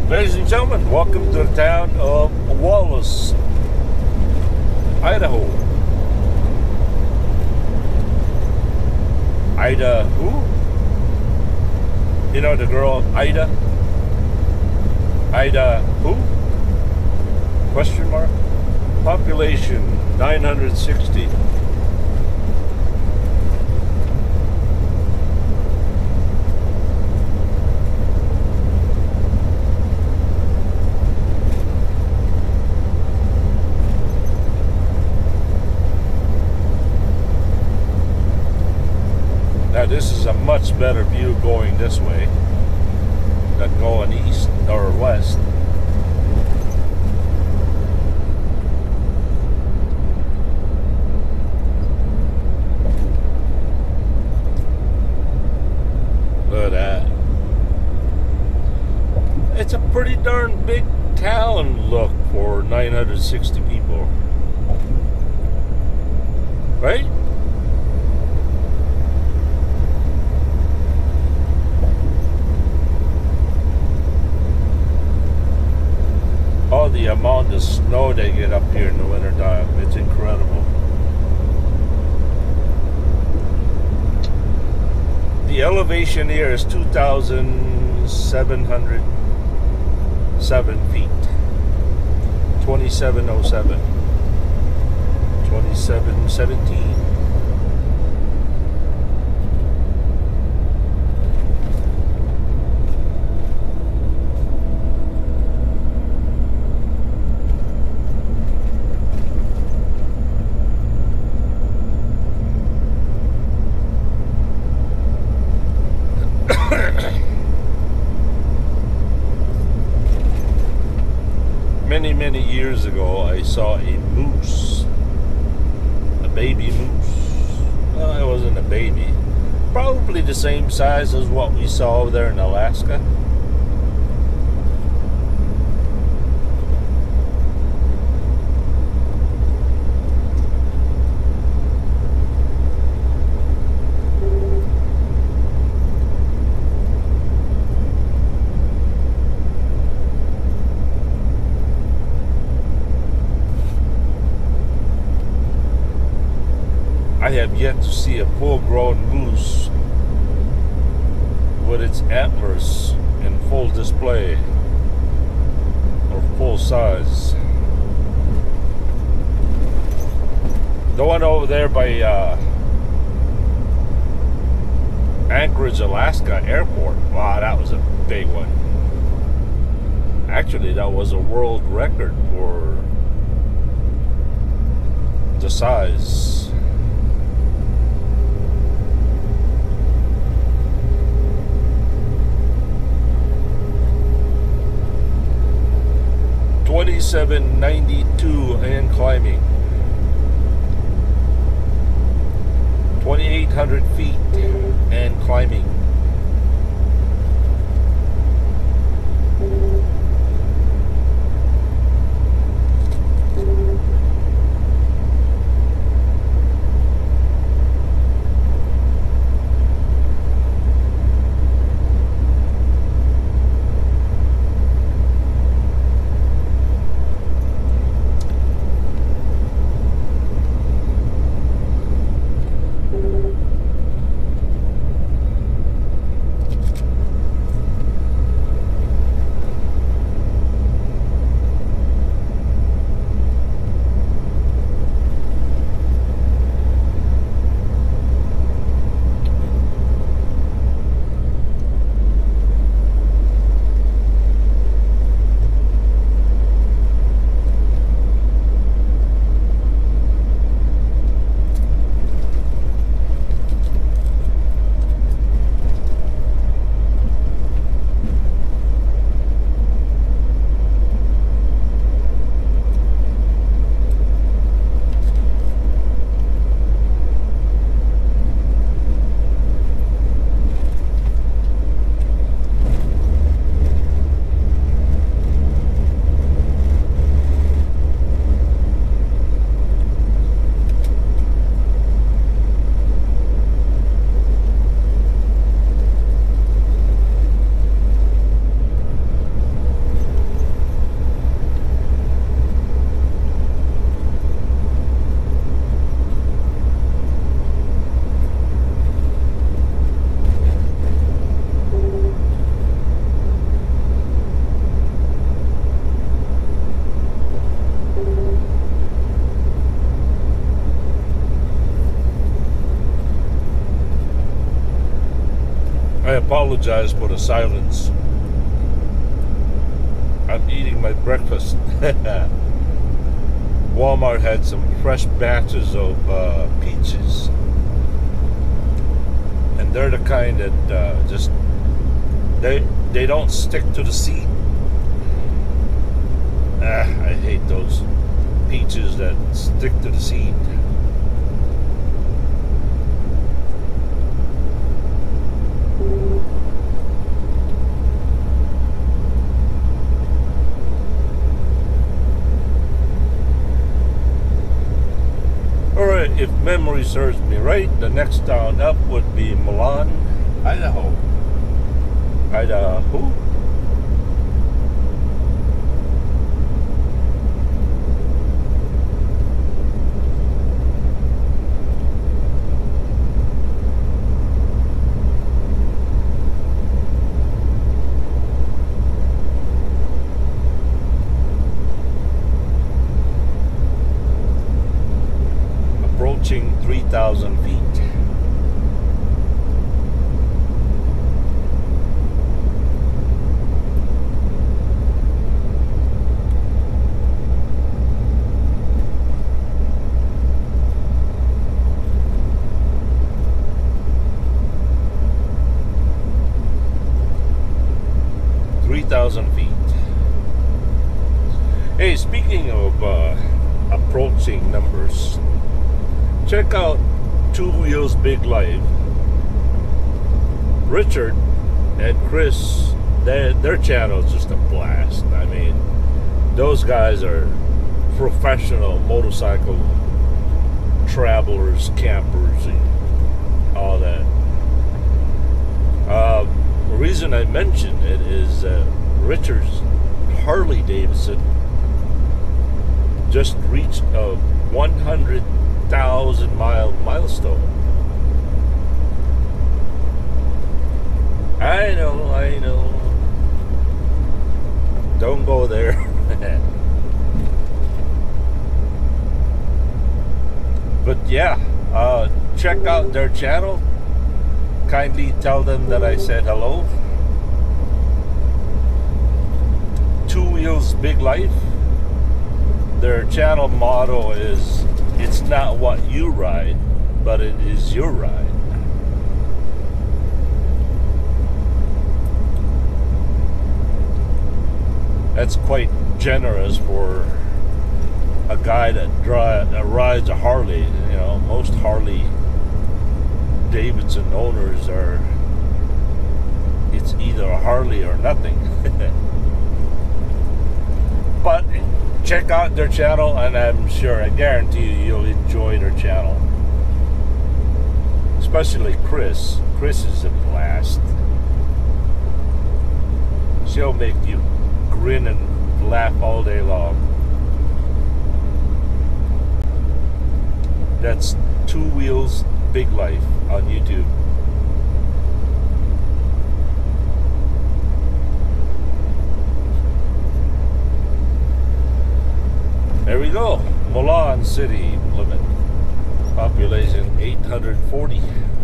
Ladies and gentlemen, welcome to the town of Wallace, Idaho. Ida who? You know the girl Ida? Ida who? Question mark? Population 960. Now this is a much better view going this way than going east or west. Look at that. It's a pretty darn big town, look, for 960 people. Right? Oh, the amount of snow they get up here in the wintertime, it's incredible. The elevation here is 2,707 feet. 2707. 2717. Many years ago, I saw a moose, a baby moose. Well, it wasn't a baby, probably the same size as what we saw over there in Alaska. I have yet to see a full-grown moose with its antlers in full display or full size. The one over there by Anchorage, Alaska airport, wow, that was a big one. Actually, that was a world record for the size. $2,792 and climbing. 2,800 feet and climbing. apologize for the silence. I'm eating my breakfast. Walmart had some fresh batches of peaches. And they're the kind that just, they don't stick to the seed. I hate those peaches that stick to the seed. Alright, if memory serves me right, the next town up would be Milan, Idaho. Idaho? 3,000 feet. Hey, speaking of approaching numbers, check out Two Wheels Big Life. Richard and Chris, their channel is just a blast. I mean, those guys are professional motorcycle travelers, campers, and all that. The reason I mentioned it is Richard's Harley Davidson just reached a 100,000 mile milestone. I know. Don't go there. But yeah, check out their channel. Kindly tell them that I said hello. Two Wheels Big Life. Their channel motto is, it's not what you ride, but it is your ride. That's quite generous for a guy that rides a Harley. You know, most Harley Davidson owners are, it's either a Harley or nothing. But check out their channel, and I'm sure, I guarantee you, you'll enjoy their channel. Especially Chris. Chris is a blast. She'll make you grin and laugh all day long. That's Two Wheels Big Life on YouTube. There we go. Milan city limit. Population 840.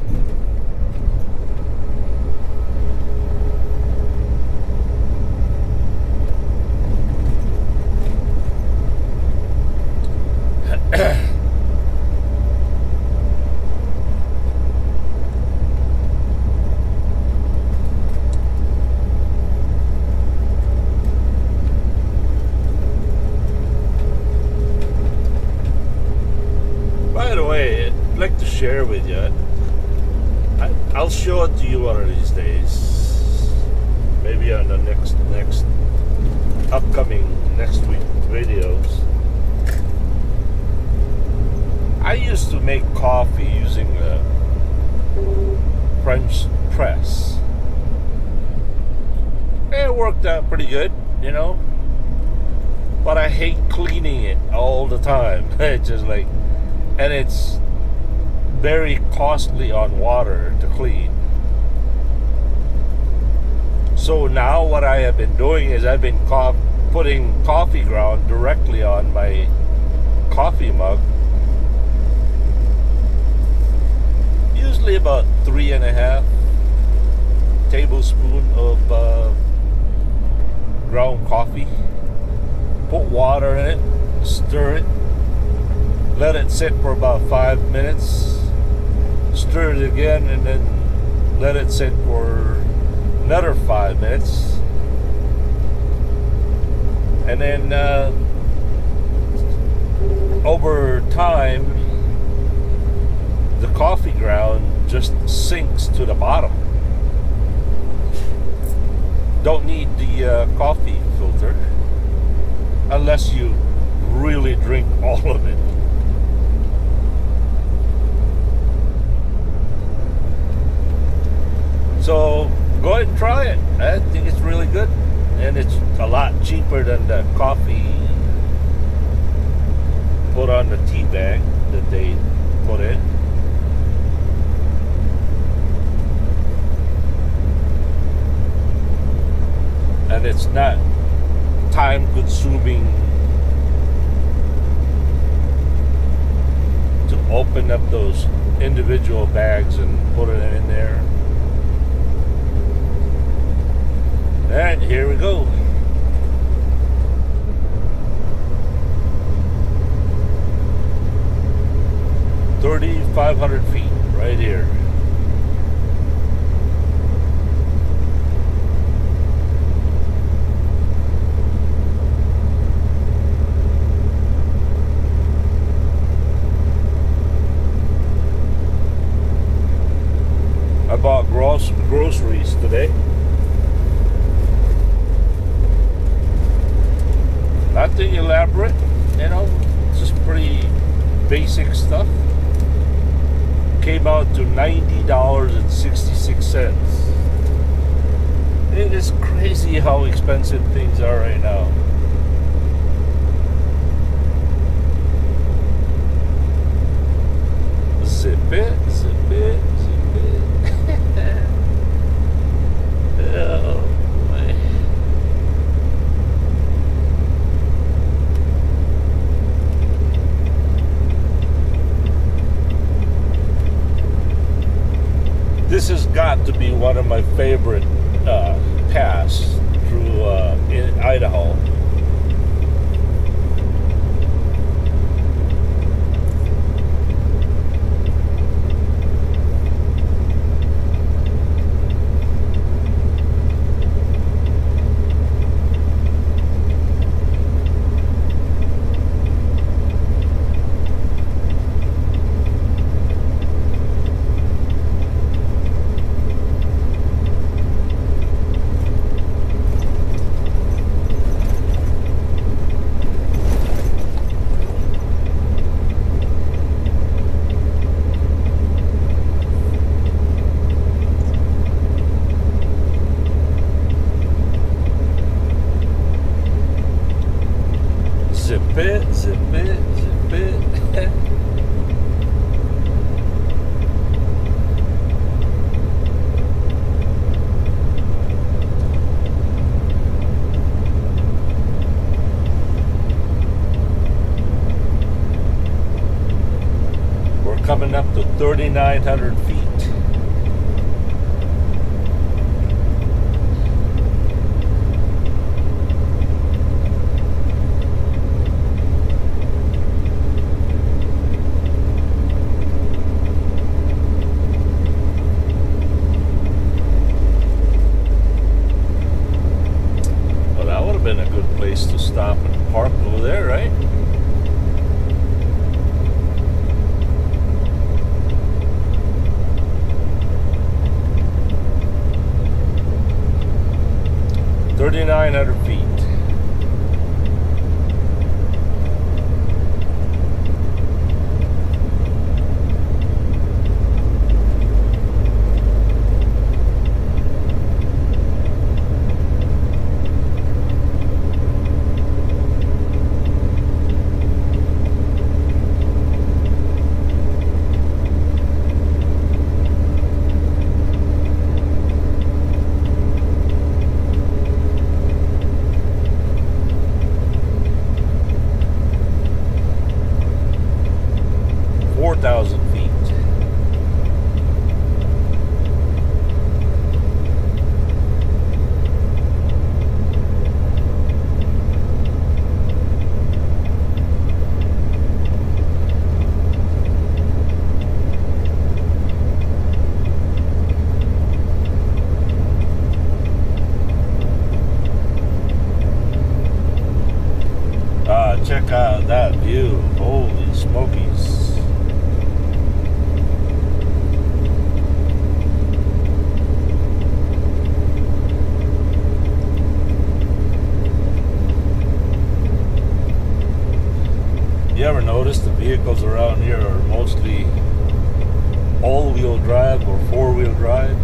Share with you. I'll show it to you one of these days. Maybe on the next upcoming next week videos. I used to make coffee using a French press. It worked out pretty good, you know. But I hate cleaning it all the time. It's just like, and it's very costly on water to clean. So now what I have been doing is I've been putting coffee ground directly on my coffee mug. Usually about 3.5 tablespoon of ground coffee. Put water in it, stir it, let it sit for about 5 minutes, stir it again, and then let it sit for another 5 minutes. And then over time, the coffee ground just sinks to the bottom. Don't need the coffee filter unless you really drink all of it. So go ahead and try it. I think it's really good, and it's a lot cheaper than the coffee put on the tea bag that they put in. And it's not time consuming to open up those individual bags and put it in there. Alright, here we go. $3,500 feet right here. I bought groceries today. Nothing elaborate, you know, just pretty basic stuff. Came out to $90.66. It is crazy how expensive things are right now. Zip it, zip it, zip it. Oh boy. This has got to be one of my favorite paths through in Idaho. Zip it, zip it, zip it. We're coming up to 3,900 feet. Been a good place to stop and park over there, right? $3,900 feet. Smokies. You ever notice the vehicles around here are mostly all-wheel drive or four-wheel drive?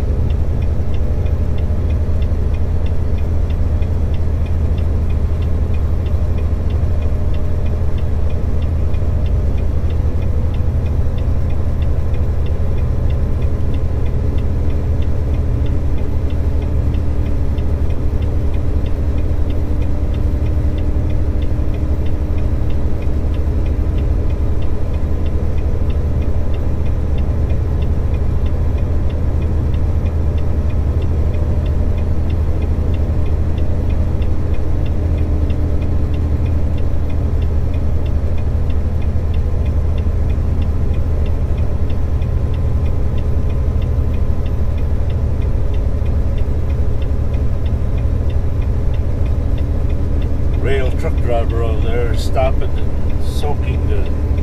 Truck driver over there stopping and soaking the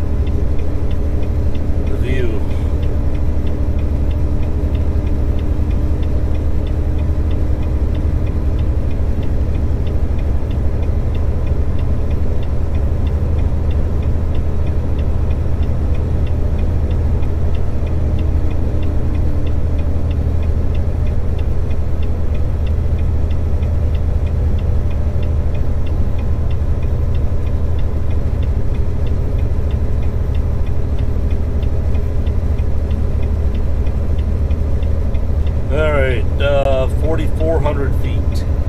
view. All right, 4,400 feet.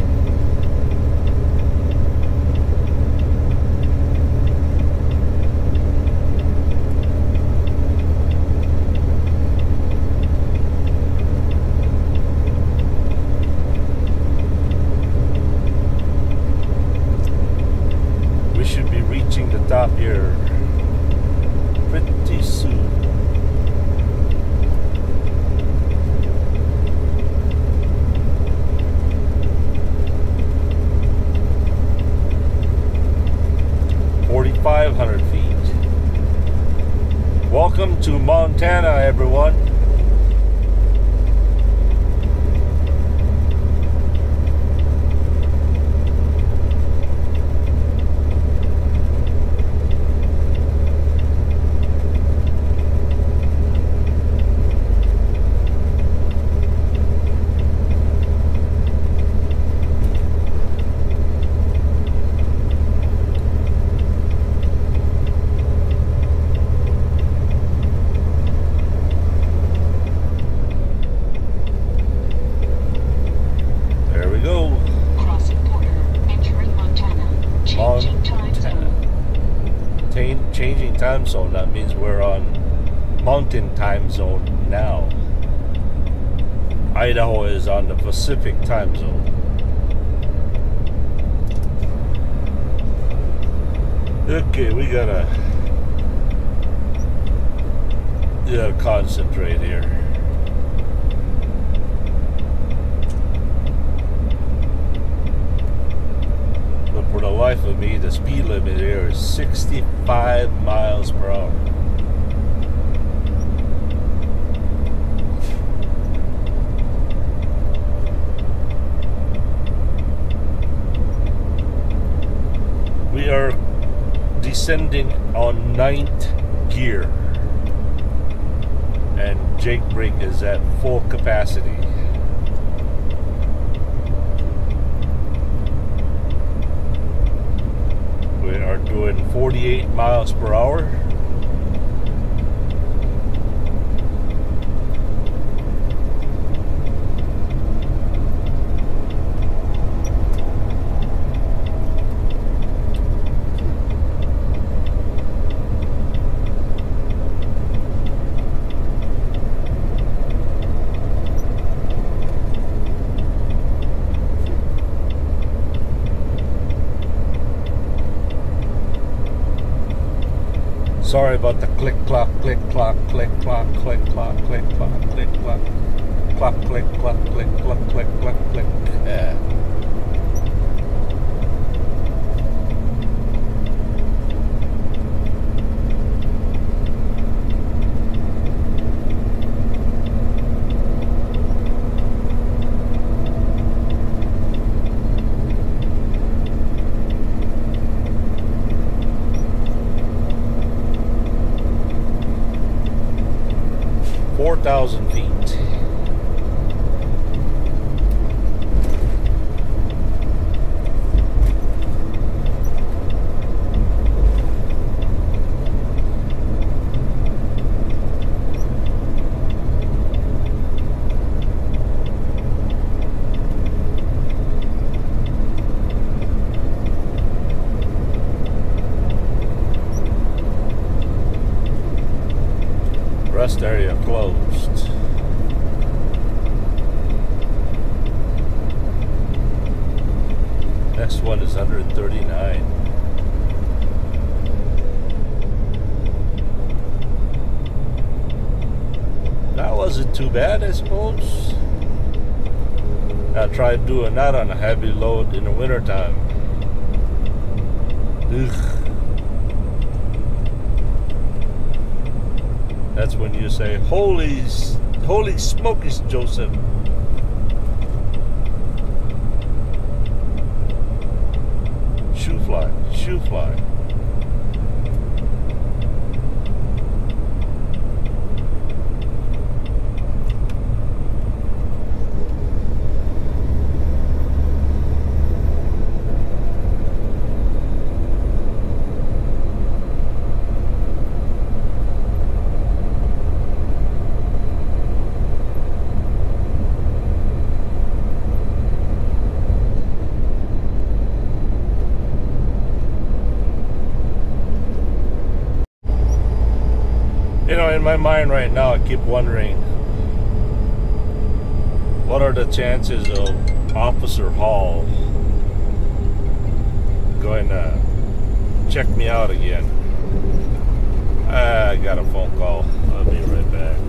We should be reaching the top here pretty soon. feet. Welcome to Montana, everyone. Changing time zone. That means we're on Mountain Time Zone now. Idaho is on the Pacific Time Zone. Okay, we gotta concentrate here. For the life of me, the speed limit here is 65 miles per hour. We are descending on 9th gear, and Jake brake is at full capacity. We are doing 48 miles per hour. Sorry about the click clock, click clock, click clock, click clock, click clock, click clock, clock, click clock, click clock, click clock, click. Yeah. 4,000 feet. Rest area closed. Next one is 139. That wasn't too bad, I suppose. I tried doing that on a heavy load in the wintertime. Ugh. That's when you say, holy smokies, Joseph. Shoe fly, shoe fly. You know, in my mind right now, I keep wondering, what are the chances of Officer Hall going to check me out again? I got a phone call. I'll be right back.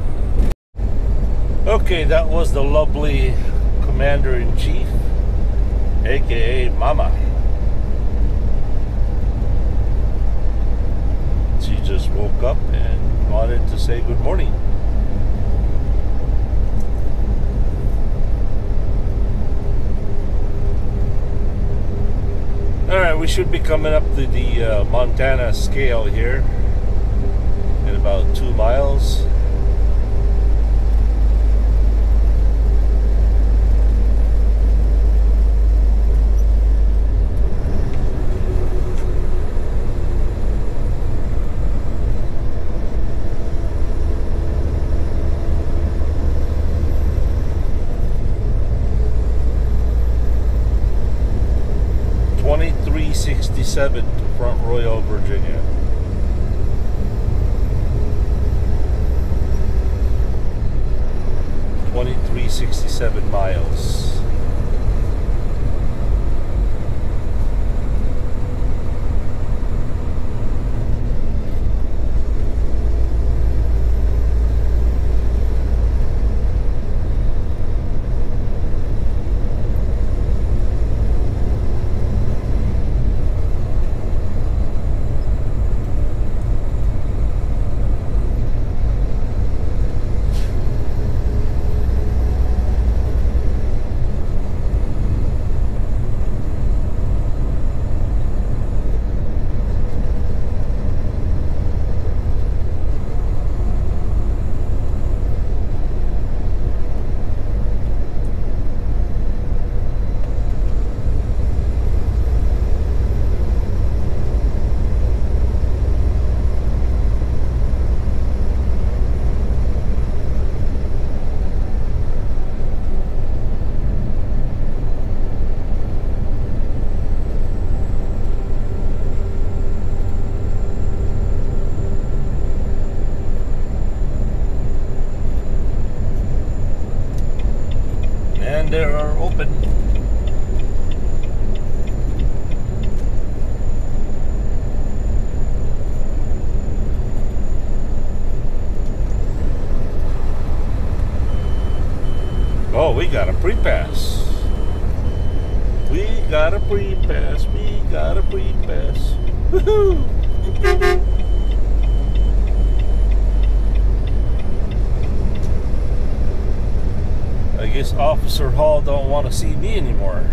Okay, that was the lovely Commander-in-Chief, aka Mama. She just woke up and wanted to say good morning. Alright, we should be coming up to the Montana scale here in about 2 miles. .367 to Front Royal, Virginia. .367 miles. And they are open. Oh, we got a pre-pass. We got a pre-pass. We got a pre-pass. Woohoo! I guess Officer Hall don't want to see me anymore.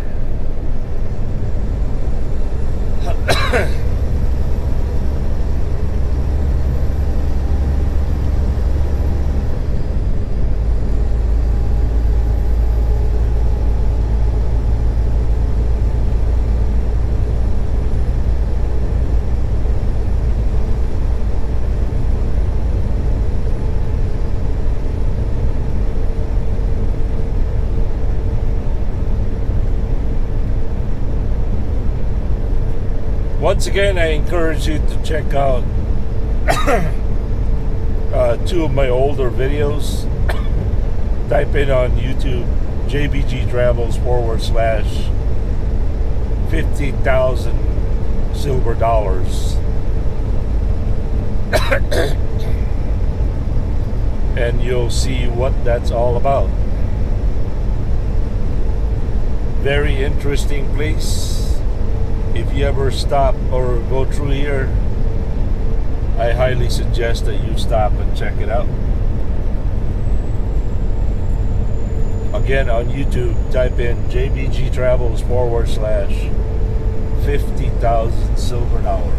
Once again, I encourage you to check out two of my older videos. Type in on YouTube JBG Travels / 50,000 silver dollars. And you'll see what that's all about. Very interesting place. If you ever stop or go through here, I highly suggest that you stop and check it out. Again, on YouTube, type in JBG Travels / 50,000 silver dollars.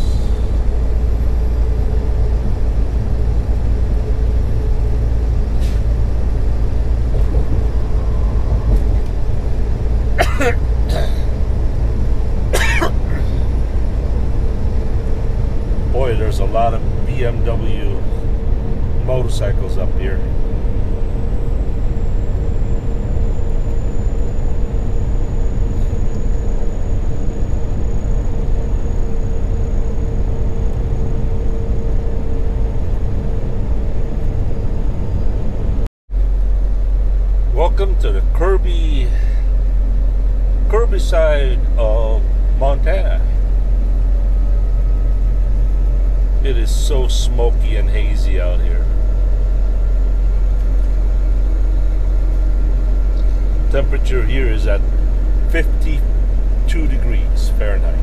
Boy, there's a lot of BMW motorcycles up here. Welcome to the Kirby side of Montana. It is so smoky and hazy out here. Temperature here is at 52 degrees Fahrenheit.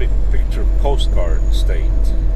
picture postcard state.